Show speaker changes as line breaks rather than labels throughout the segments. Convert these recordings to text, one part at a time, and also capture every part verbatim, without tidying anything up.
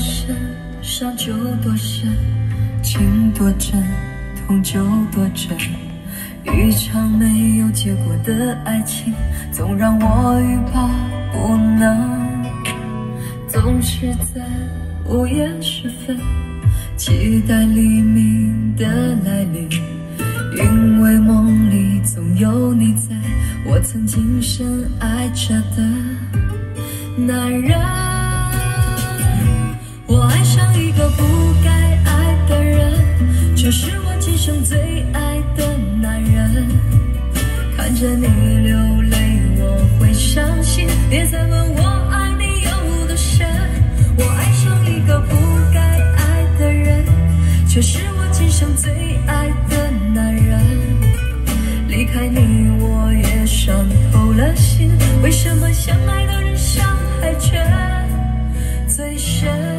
深，伤就多深，情多真，痛就多真。一场没有结果的爱情，总让我欲罢不能。总是在午夜时分，期待黎明的来临，因为梦里总有你在，我曾经深爱着的男人。我爱上一个不该爱的人，却是我今生最爱的男人。看着你流泪我会伤心，别再问我爱你有多深。我爱上一个不该爱的人，却是我今生最爱的男人。离开你我也伤透了心，为什么相爱的人伤害却最深。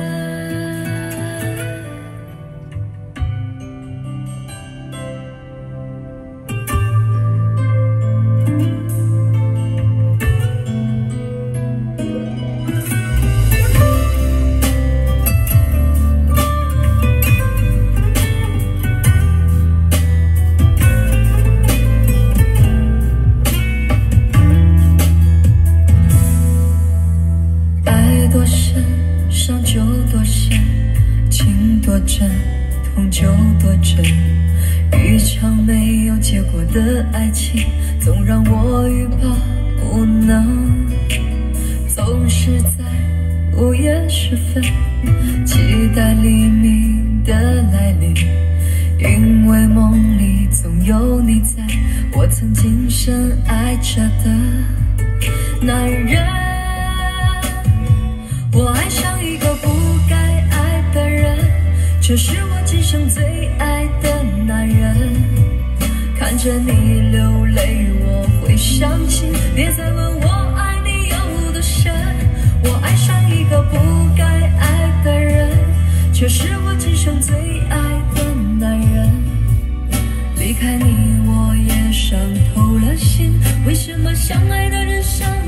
多深，伤就多深，情多真，痛就多真。一场没有结果的爱情，总让我欲罢不能。总是在午夜时分，期待黎明的来临，因为梦里总有你在，我曾经深爱着的男人。我爱上一个不该爱的人，却是我今生最爱的男人。看着你流泪我会伤心，别再问我爱你有多深。我爱上一个不该爱的人，却是我今生最爱的男人。离开你我也伤透了心，为什么相爱的人伤